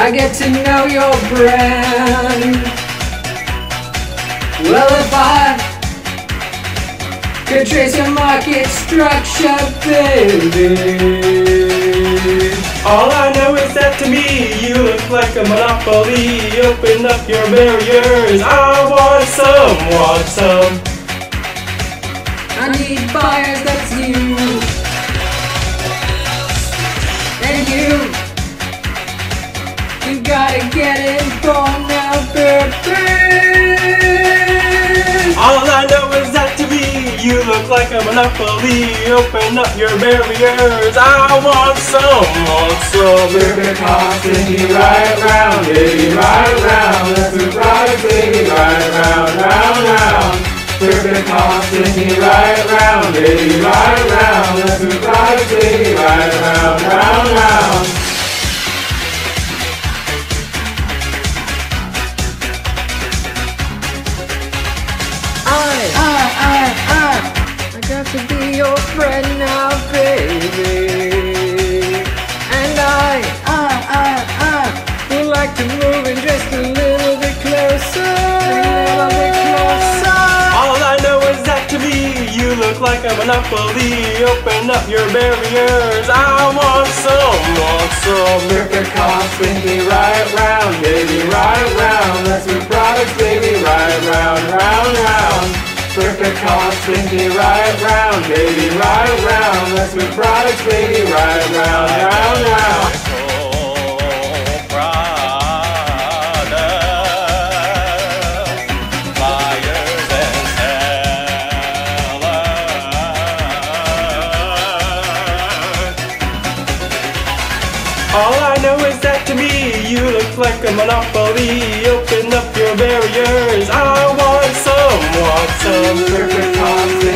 I get to know your brand. Well, if I could trace your market structure, baby. All I know is that to me you look like a monopoly. Open up your barriers, I want some. I need buyers, that's you. And you gotta get involved now, baby. All I know is that to me you look like a monopoly. Open up your barriers, I want some. Baby, constant, me right round, baby, right round. Let's move right, baby, right round, round, round. Baby, constant, me right round, baby, right round. Let's move right, baby, right round, round, round. I got to be your friend now, baby. And I would like to move in just a little bit closer. All I know is that to me you look like a monopoly. Open up your barriers, I want some. Perfect cost, spin me right round, baby, right round. Let's move products, baby, right round, round, round. Perfect cost, spin me right round, baby, right round. Let's move products, baby, right round, round, round. All I know is that to me you look like a monopoly. Open up your barriers, I want some. Perfect cost,